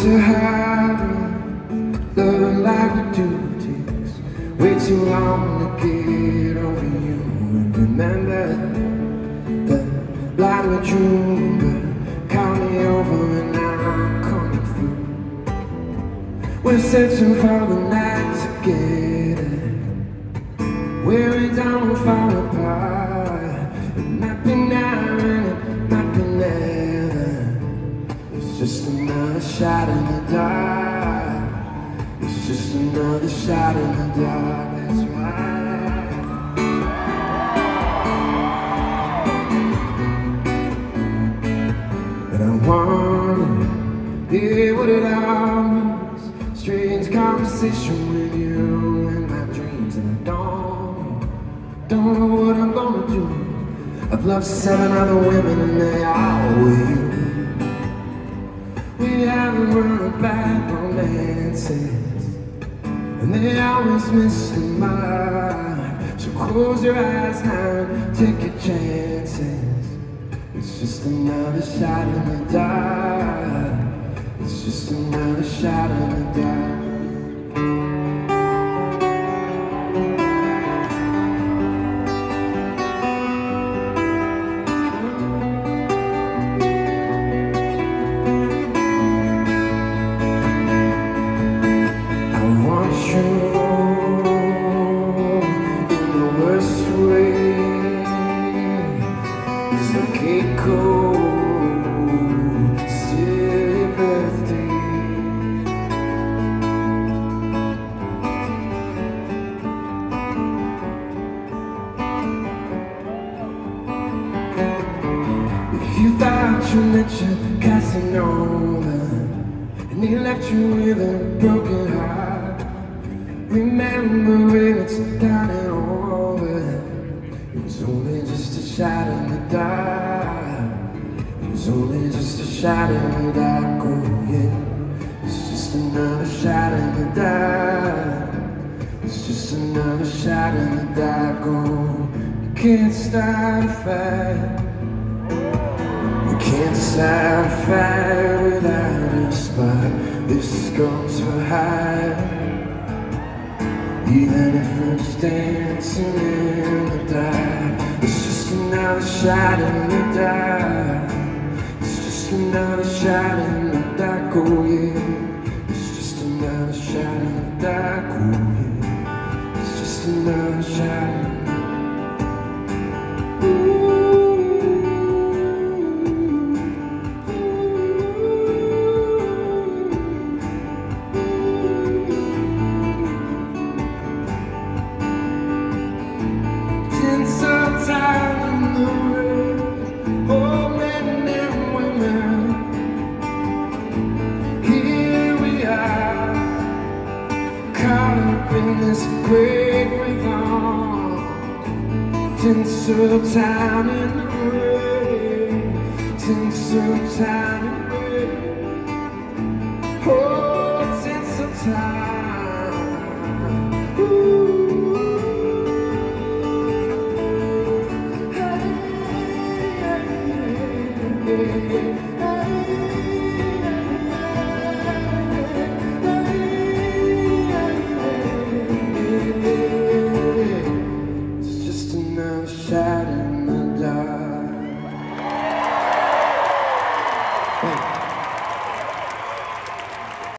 to hide love like we do takes way too long to get over you. And remember the light we drew, but call me over and I'm coming through. We're searching for the night together, where we don't fall apart. It might be now and it might be never. It's just another shot in the dark. It's just another shot in the dark. That's right. And I wonder, yeah, what it all means. Strange conversation with you in my dreams, and I don't know what I'm gonna do. I've loved 7 other women and they all were you. We haven't run back romances, and they always miss the mark. So close your eyes now and take your chances. It's just another shot in the dark. It's just another shot in the dark. You thought you met your Casanova, and he left you with a broken heart. Remember when it's done and over, it was only just a shot in the dark. It was only just a shot in the dark, oh yeah. It's just another shot in the dark. It's just another shot in the dark, oh. You can't start a fire. Can't start a fire without a spark. This goes for high. Even if we're just dancing in the dark, it's just another shot in the dark. It's just another shot in the dark, oh yeah. It's just another shot in the dark, oh yeah. It's just another shot. In this great rhythm, tinsel town in the rain, tinsel town in the rain, oh, tinsel town. Ooh. Hey, hey, hey, hey.